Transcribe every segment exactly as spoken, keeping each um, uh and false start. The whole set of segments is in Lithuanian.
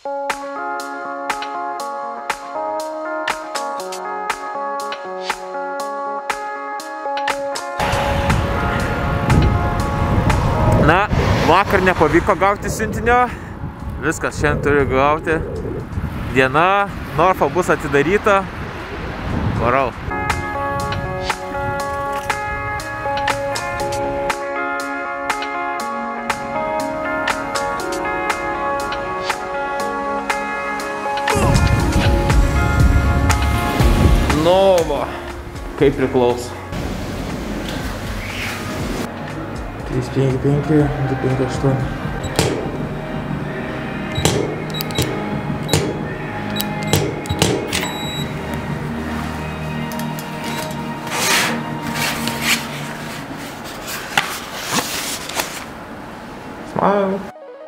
Na, vakar nepavyko gauti siuntinio, viskas šiandien turiu gauti. Diena, Norfa bus atidaryta, varau. Nu, va, kaip priklauso. trys penki penki, du penki aštuoni. Smile.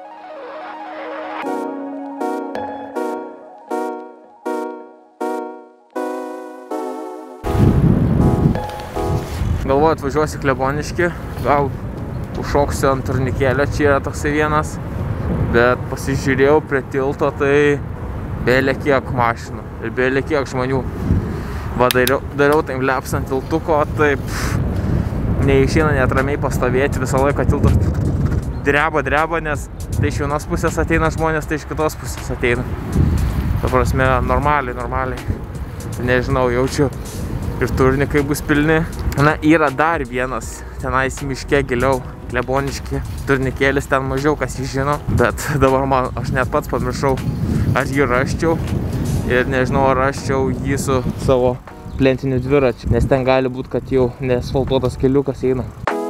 Galvoju atvažiuosi Kleboniškį, gal užšoksiu ant turnikėlio, čia yra toksai vienas, bet pasižiūrėjau prie tilto, tai bėlė kiek mašinų ir bėlė kiek žmonių. Va, dariau, dariau taip leps ant tiltuko, taip neišeina net ramiai pastovėti, visą laiką tiltas dreba, dreba, nes tai iš vienos pusės ateina žmonės, tai iš kitos pusės ateina. Ta prasme, normaliai, normaliai. Nežinau, jaučiu ir turnikai bus pilni. Na, yra dar vienas, tenais miške giliau, Kleboniški turnikėlis, ten mažiau kas jį žino, bet dabar man, aš net pats pamiršau, aš jį raščiau ir nežinau, ar raščiau jį su savo plentiniu dviračiu, nes ten gali būti, kad jau neasfaltuotas keliukas eina.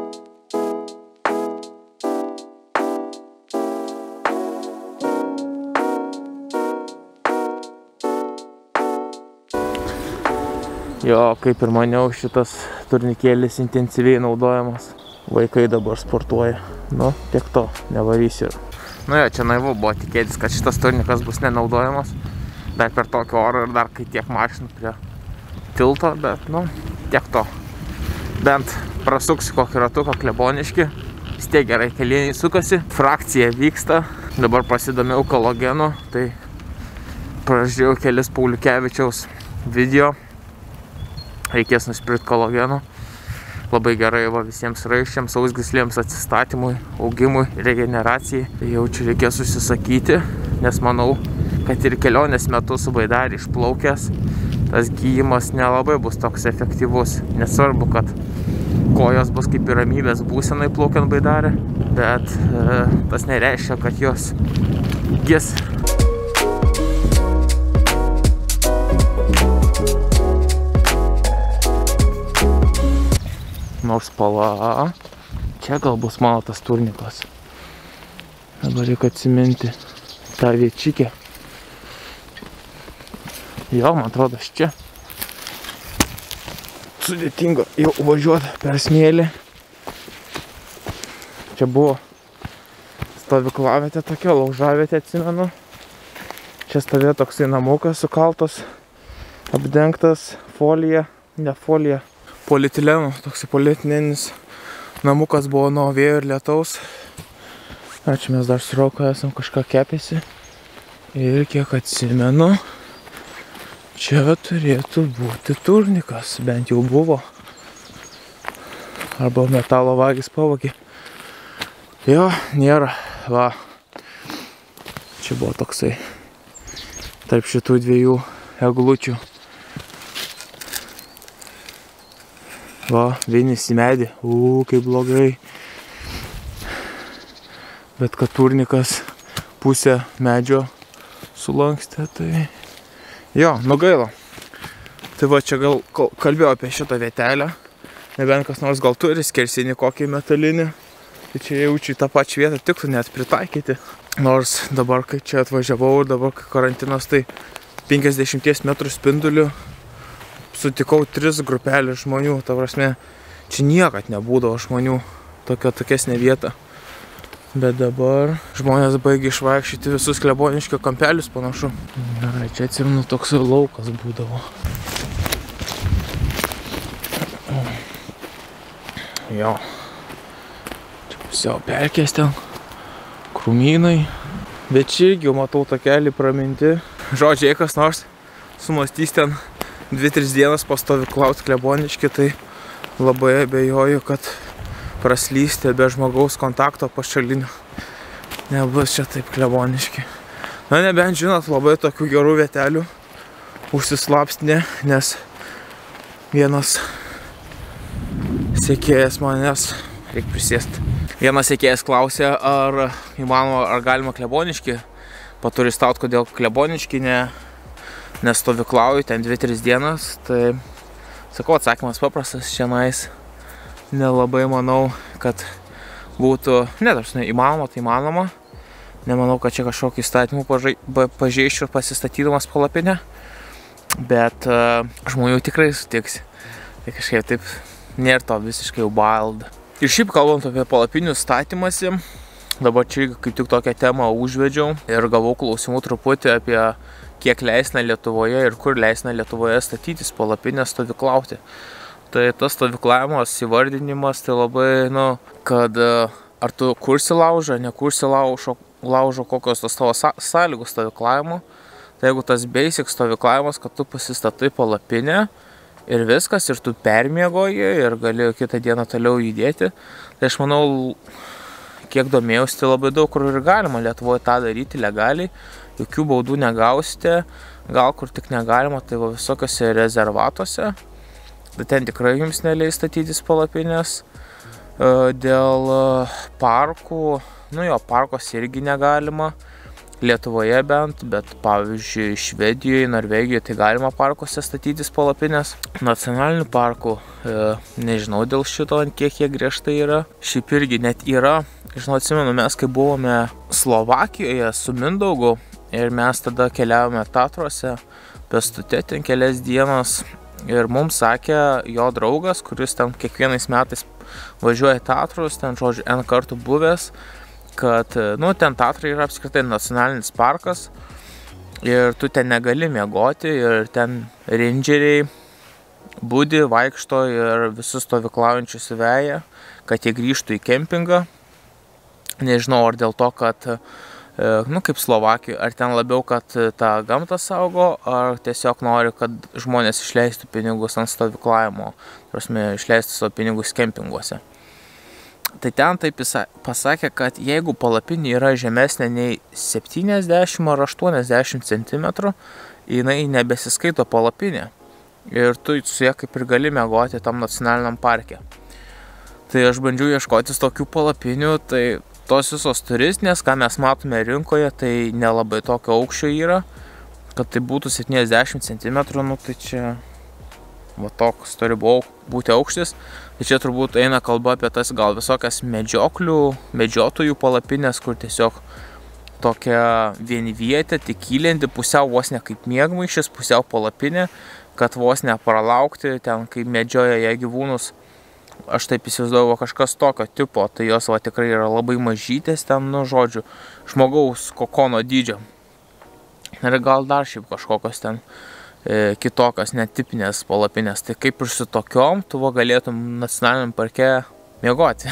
Jo, kaip ir maniau, šitas turnikėlis intensyviai naudojamas. Vaikai dabar sportuoja. Nu, tiek to, nevarysiu. Nu jo, čia naivu buvo tikėtis, kad šitas turnikas bus nenaudojamas. Bet per tokį orą ir dar kai tiek mašinų prie tilto, bet nu, tiek to. Bent prasuksiu kokį ratuką Kleboniškį. Vis tiek gerai kelieniai sukasi. Frakcija vyksta. Dabar pasidomėjau kolagenu. Tai pražiūrėjau kelis Pauliukevičiaus video. Reikės nusipirkti kolageno. Labai gerai va visiems raiščiams, sausgyslėms atsistatymui, augimui, regeneracijai. Tai jaučiu reikės užsisakyti, nes manau, kad ir kelionės metu su baidarį išplaukęs, tas gyjimas nelabai bus toks efektyvus. Nesvarbu, kad kojos bus kaip ir ramybės būsenai plaukiant baidarį, bet e, tas nereiškia, kad jos gis. Nors pala, čia gal bus mano tas turnikas. Dabar reikia atsiminti tą viečikę. Jo, man atrodo, čia. Sudėtinga jau važiuoti per smėlį. Čia buvo stovyklavietė tokia, laužavietė atsimenu. Čia stovėjo toksai namukas sukaltas, apdengtas folija, ne folija. Polietileno, toks politininis namukas buvo nuo vėjo ir lietaus. Ačiū, mes dar su Roku esam kažką kepėsi. Ir kiek atsimenu, čia turėtų būti turnikas, bent jau buvo. Arba metalo vagis pavogė. Jo, nėra, va. Čia buvo toksai tarp šitų dviejų eglučių. Va, vienis į medį. U, kaip blogai. Bet kad turnikas pusę medžio sulankstė, tai... Jo, nu gaila. Tai va, čia gal kalbėjau apie šitą vietelę. Nebent kas nors gal turi skersinį kokį metalinį. Tai čia jaučiu į tą pačią vietą tiktų net pritaikyti. Nors dabar, kai čia atvažiavau ir dabar, kai karantinas, tai penkiasdešimties metrų spinduliu sutikau tris grupelės žmonių, ta prasme, čia niekad nebūdavo žmonių, tokia tokesnė vieta. Bet dabar žmonės baigė išvaikščioti visus Kleboniškio kampelius panašu. Gerai, čia atsimenu toks laukas būdavo. Jo. Čia pusiau pelkės ten, krūmynai. Bet čia irgi matau takelį praminti. Žodžiai, kas nors sumastys ten dvi tris dienas pastovyklaut Klebonišky, tai labai abejoju, kad praslysti be žmogaus kontakto pašalinio nebus čia taip Klebonišky. Na, nebent žinot, labai tokių gerų vietelių užsislapstinė, nes vienas sekėjas manęs, reikia prisėsti. Vienas sekėjas klausė, ar įmanoma, ar galima Klebonišky paturistaut, kodėl Klebonišky ne, nestovyklauju ten dvi tris dienas. Tai sakau, atsakymas paprastas, šiandien nelabai manau, kad būtų, ne, tarsi, įmanoma, tai įmanoma. Nemanau, kad čia kažkokį įstatymų pažeisčiau pasistatydamas palapinę, bet uh, žmonių tikrai sutiksi. Tai kažkaip taip nėra to visiškai jau wild. Ir šiaip kalbant apie palapinių statymąsi, dabar čia kaip tik tokią temą užvedžiau ir gavau klausimų truputį apie kiek leisina Lietuvoje ir kur leisina Lietuvoje statytis palapinę stovyklauti. Tai tas stovyklavimas įvardinimas, tai labai, nu, kad ar tu kursi laužą, nekursi laužo, laužo kokios tos tavo sąlygos stovyklavimo. Tai jeigu tas basic stovyklavimas, kad tu pasistatai palapinę ir viskas, ir tu permiegoji ir gali kitą dieną toliau judėti, tai aš manau, kiek domėjausi, tai labai daug kur ir galima Lietuvoje tą daryti legaliai, jokių baudų negausite, gal kur tik negalima, tai va visokiose rezervatuose, bet ten tikrai jums neleis statytis palapinės. Dėl parkų, nu jo, parkos irgi negalima, Lietuvoje bent, bet pavyzdžiui Švedijoje, Norvegijoje tai galima parkuose statytis palapinės. Nacionalinių parkų, e, nežinau dėl šito, kiek jie griežtai yra. Šiaip irgi net yra, žinau, atsimenu, mes kai buvome Slovakijoje su Mindaugu ir mes tada keliavome Tatruose, pėstute ten kelias dienas ir mums sakė jo draugas, kuris ten kiekvienais metais važiuoja į Tatrus, ten, žodžiu, N kartų buvęs, kad, nu, ten Tatrai yra apskritai nacionalinis parkas ir tu ten negali miegoti ir ten rangeriai budi, vaikšto ir visus stovyklaujančius veja, kad jie grįžtų į kempingą. Nežinau, ar dėl to, kad, nu, kaip Slovakijoje, ar ten labiau, kad tą gamtą saugo, ar tiesiog nori, kad žmonės išleistų pinigus ant stovyklavimo, prasme, išleistų savo pinigus kempinguose. Tai ten taip pasakė, kad jeigu palapinė yra žemesnė nei septyniasdešimt ar aštuoniasdešimt centimetrų, jinai nebesiskaito palapinė. Ir tu su ja kaip ir gali miegoti tam nacionaliniam parke. Tai aš bandžiau ieškotis tokių palapinių, tai tos visos turistinės, ką mes matome rinkoje, tai nelabai tokio aukščio yra. Kad tai būtų septyniasdešimt centimetrų, nu tai čia va toks turi būti aukštis. Tai čia turbūt eina kalba apie tas gal visokias medžioklių, medžiotojų palapinės, kur tiesiog tokia vienvietė, tik kylinti, pusiau vos ne kaip miegmaišis, pusiau palapinė, kad vos nepralaukti ten, kai medžioja jie gyvūnus. Aš taip įsivaizduoju kažkas tokio tipo, tai jos va tikrai yra labai mažytės ten, nu žodžiu, žmogaus kokono dydžio. Ir gal dar šiaip kažkokios ten kitokios, netipinės palapinės. Tai kaip ir su tokiom, tu va galėtum nacionaliniam parke miegoti.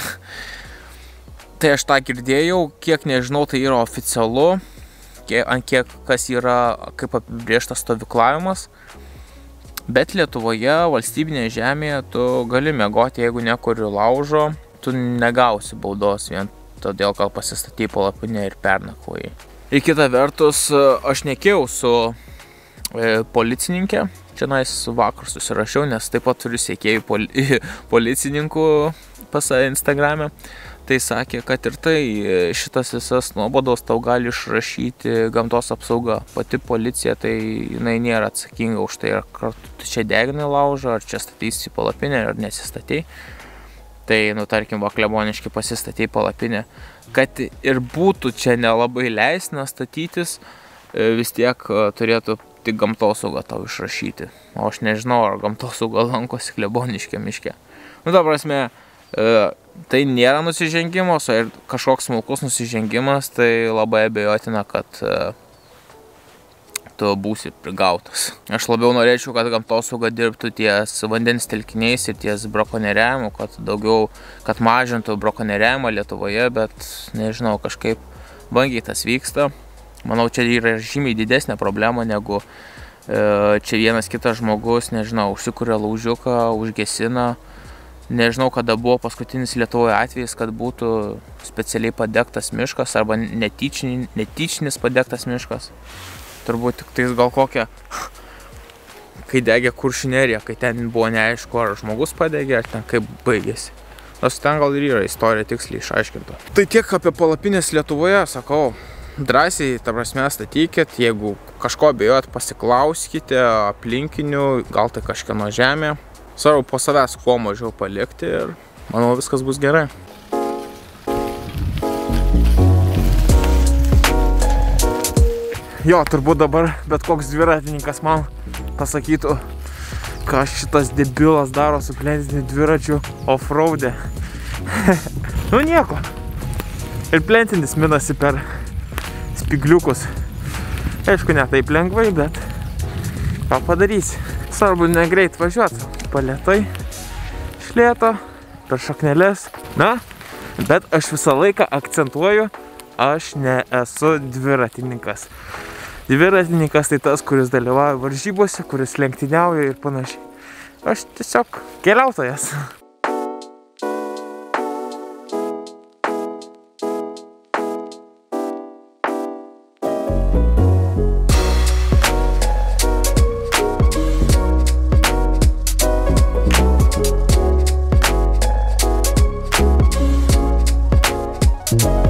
Tai aš tą girdėjau, kiek nežinau, tai yra oficialu, kiek, ant kiek kas yra, kaip apibrėžtas stovyklavimas. Bet Lietuvoje, valstybinėje žemėje, tu gali miegoti, jeigu nekuri laužo, tu negausi baudos vien todėl, kad pasistatei palapinę ir pernakvojai. Ir kita vertus, aš nekėjau su policininkė, čia nais vakar susirašiau, nes taip pat turiu sekėjų poli policininkų pas Instagrame. Tai sakė, kad ir tai šitas visas nuobodos tau gali išrašyti gamtos apsauga. Pati policija, tai jinai nėra atsakinga už tai, ar tu čia deginai laužą, ar čia statysi palapinę, ar nesistatei. Tai, nu, tarkim, va Klebonišky pasistatei palapinę. Kad ir būtų čia nelabai leistina statytis, vis tiek turėtų tik gamtosauga tau išrašyti. O aš nežinau, ar gamtosauga lankosi Kleboniškio miške. Nu, ta prasme, tai nėra nusižengimas, o ir kažkoks smulkus nusižengimas, tai labai abejotina, kad tu būsi prigautas. Aš labiau norėčiau, kad gamtosauga dirbtų ties vandens telkiniais ir ties brakonieriavimu, kad daugiau, kad mažintų brakonieriavimą Lietuvoje, bet nežinau, kažkaip vangiai tas vyksta. Manau, čia yra žymiai didesnė problema negu e, čia vienas kitas žmogus, nežinau, užsikuria laužiuką, užgesina. Nežinau, kada buvo paskutinis Lietuvoje atvejis, kad būtų specialiai padegtas miškas arba netyčinis, netyčinis padegtas miškas. Turbūt tik tais gal kokia, kai degė Kuršių nerija, kai ten buvo neaišku, ar žmogus padegė, ar ten kaip baigėsi. Nors ten gal ir yra istorija tiksliai išaiškinta. Tai tiek apie palapinės Lietuvoje, sakau, drąsiai, ta prasme, statykit, jeigu kažko bijot, pasiklauskite aplinkinių, gal tai kažkieno žemė. Svarbu po savęs kuo mažiau palikti ir manau viskas bus gerai. Jo, turbūt dabar bet koks dviratininkas man pasakytų, ką šitas debilas daro su plentiniu dviračiu off-road'e. Nu nieko. Ir plentinis minasi per spigliukus. Aišku, ne taip lengvai, bet ką padarysi. Svarbu negreit važiuoti. Palėtai, šlėto, per šakneles. Na, bet aš visą laiką akcentuoju, aš nesu dviratininkas. Dviratininkas tai tas, kuris dalyvauja varžybose, kuris lenktyniauja ir panašiai. Aš tiesiog keliautojas. you